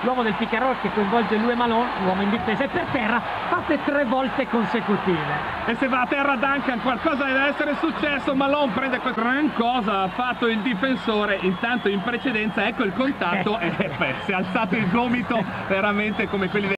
l'uomo del pick and roll che coinvolge lui e Malone, l'uomo in difesa e per terra, fatte 3 volte consecutive. E se va a terra Duncan qualcosa deve essere successo, Malone prende questa gran cosa, ha fatto il difensore, intanto in precedenza ecco il contatto e si è alzato il gomito veramente come quelli